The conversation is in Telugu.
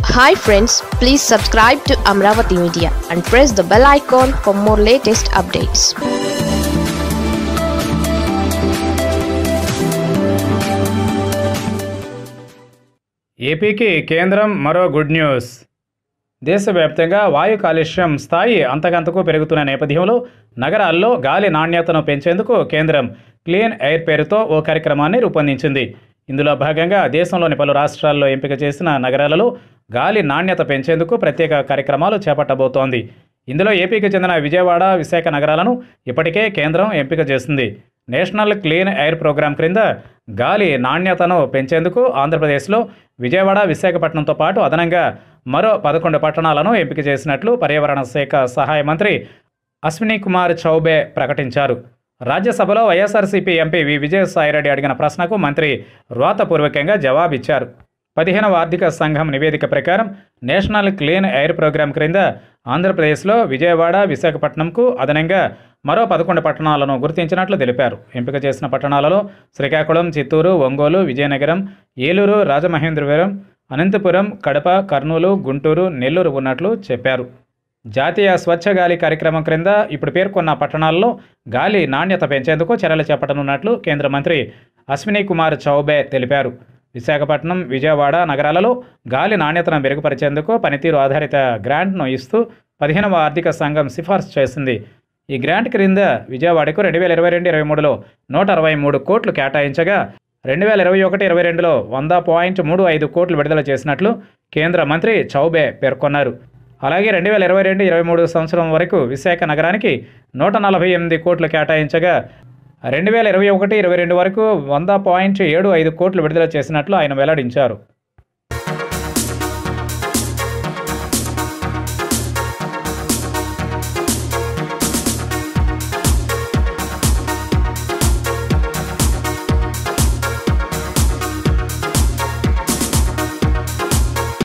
Hi friends, please subscribe to Amaravathi Media and press the bell icon for more latest updates. ఏపీకి కేంద్రం మరో గుడ్ న్యూస్. దేశవ్యాప్తంగా వాయు కాలుష్యం స్థాయి అంతకంతకు పెరుగుతున్న నేపథ్యంలో నగరాల్లో గాలి నాణ్యతను పెంచేందుకు కేంద్రం క్లీన్ ఎయిర్ పేరుతో ఓ కార్యక్రమాన్ని రూపొందించింది. ఇందులో భాగంగా దేశంలోని పలు రాష్ట్రాల్లో ఎంపిక చేసిన నగరాలలో గాలి నాణ్యత పెంచేందుకు ప్రత్యేక కార్యక్రమాలు చేపట్టబోతోంది. ఇందులో ఏపీకి చెందిన విజయవాడ, విశాఖ నగరాలను ఇప్పటికే కేంద్రం ఎంపిక చేసింది. నేషనల్ క్లీన్ ఎయిర్ ప్రోగ్రాం క్రింద గాలి నాణ్యతను పెంచేందుకు ఆంధ్రప్రదేశ్లో విజయవాడ, విశాఖపట్నంతో పాటు అదనంగా మరో 11 పట్టణాలను ఎంపిక చేసినట్లు పర్యావరణ శాఖ సహాయ మంత్రి అశ్విని కుమార్ చౌబే ప్రకటించారు. రాజ్యసభలో వైఎస్ఆర్సీపీ ఎంపీ విజయసాయిరెడ్డి అడిగిన ప్రశ్నకు మంత్రి వ్రాతపూర్వకంగా జవాబిచ్చారు. 15వ ఆర్థిక సంఘం నివేదిక ప్రకారం నేషనల్ క్లీన్ ఎయిర్ ప్రోగ్రాం క్రింద ఆంధ్రప్రదేశ్లో విజయవాడ, విశాఖపట్నంకు అదనంగా మరో 11 పట్టణాలను గుర్తించినట్లు తెలిపారు. ఎంపిక చేసిన పట్టణాలలో శ్రీకాకుళం, చిత్తూరు, ఒంగోలు, విజయనగరం, ఏలూరు, రాజమహేంద్రవరం, అనంతపురం, కడప, కర్నూలు, గుంటూరు, నెల్లూరు ఉన్నట్లు చెప్పారు. జాతీయ స్వచ్ఛ గాలి కార్యక్రమం క్రింద ఇప్పుడు పేర్కొన్న పట్టణాల్లో గాలి నాణ్యత పెంచేందుకు చర్యలు చేపట్టనున్నట్లు కేంద్ర మంత్రి అశ్విని కుమార్ చౌబే తెలిపారు. విశాఖపట్నం, విజయవాడ నగరాలలో గాలి నాణ్యతను మెరుగుపరిచేందుకు పనితీరు ఆధారిత గ్రాంట్ను ఇస్తూ 15వ ఆర్థిక సంఘం సిఫార్సు చేసింది. ఈ గ్రాంట్ క్రింద విజయవాడకు 2022-23లో 163 కోట్లు కేటాయించగా 2021-22లో 100.35 కోట్లు విడుదల చేసినట్లు కేంద్ర మంత్రి చౌబే పేర్కొన్నారు. అలాగే 2022-23 సంవత్సరం వరకు విశాఖ నగరానికి 148 కోట్లు కేటాయించగా 2021-22 వరకు 100.75 కోట్లు విడుదల చేసినట్లు ఆయన వెల్లడించారు.